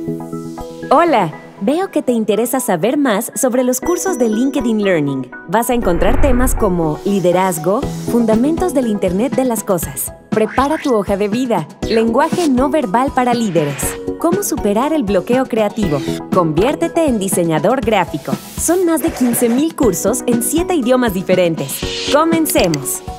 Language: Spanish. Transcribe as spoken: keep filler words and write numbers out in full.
Hola, veo que te interesa saber más sobre los cursos de LinkedIn Learning. Vas a encontrar temas como liderazgo, fundamentos del Internet de las cosas, prepara tu hoja de vida, lenguaje no verbal para líderes, cómo superar el bloqueo creativo, conviértete en diseñador gráfico. Son más de quince mil cursos en siete idiomas diferentes. ¡Comencemos!